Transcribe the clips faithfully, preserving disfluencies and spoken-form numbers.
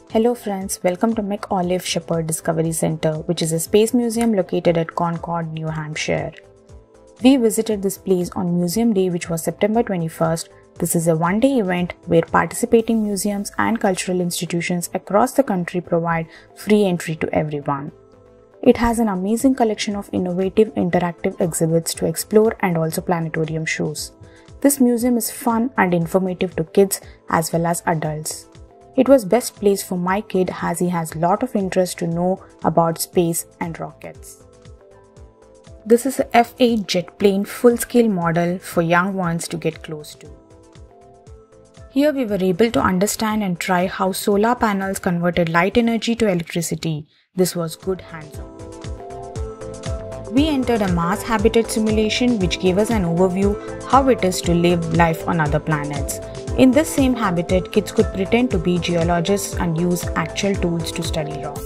Hello friends, welcome to McAuliffe-Shepard Discovery Center, which is a space museum located at Concord, New Hampshire. We visited this place on Museum Day, which was September twenty-first. This is a one-day event where participating museums and cultural institutions across the country provide free entry to everyone. It has an amazing collection of innovative interactive exhibits to explore and also planetarium shows. This museum is fun and informative to kids as well as adults. It was best place for my kid as he has lot of interest to know about space and rockets. This is a F eight jet plane full-scale model for young ones to get close to. Here we were able to understand and try how solar panels converted light energy to electricity. This was good hands-on. We entered a Mars habitat simulation which gave us an overview how it is to live life on other planets. In this same habitat, kids could pretend to be geologists and use actual tools to study rocks.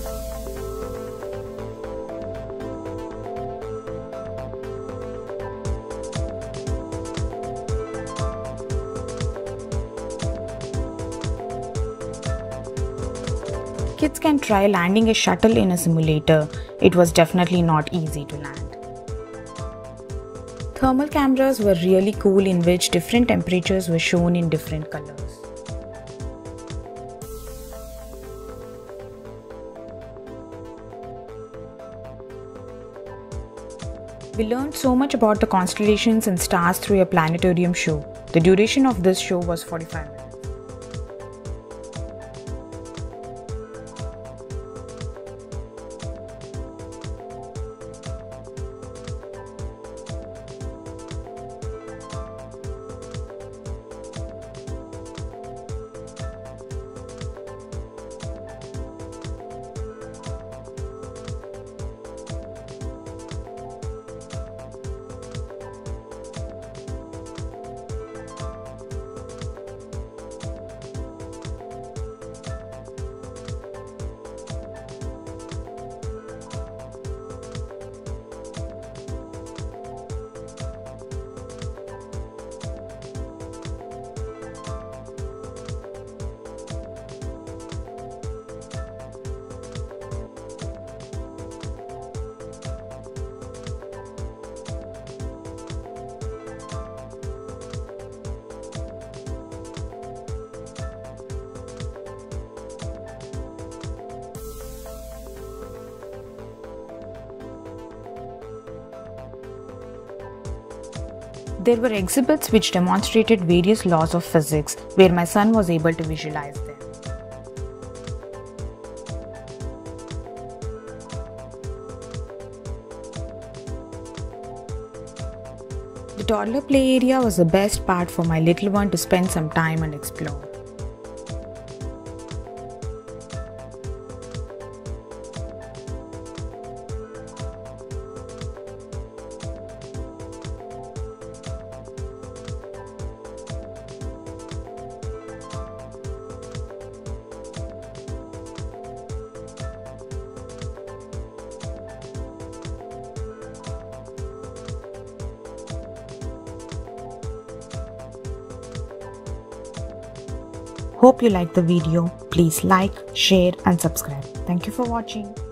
Kids can try landing a shuttle in a simulator. It was definitely not easy to land. Thermal cameras were really cool, in which different temperatures were shown in different colors. We learned so much about the constellations and stars through a planetarium show. The duration of this show was forty-five minutes. There were exhibits which demonstrated various laws of physics, where my son was able to visualize them. The toddler play area was the best part for my little one to spend some time and explore. Hope you liked the video. Please like, share and subscribe. Thank you for watching.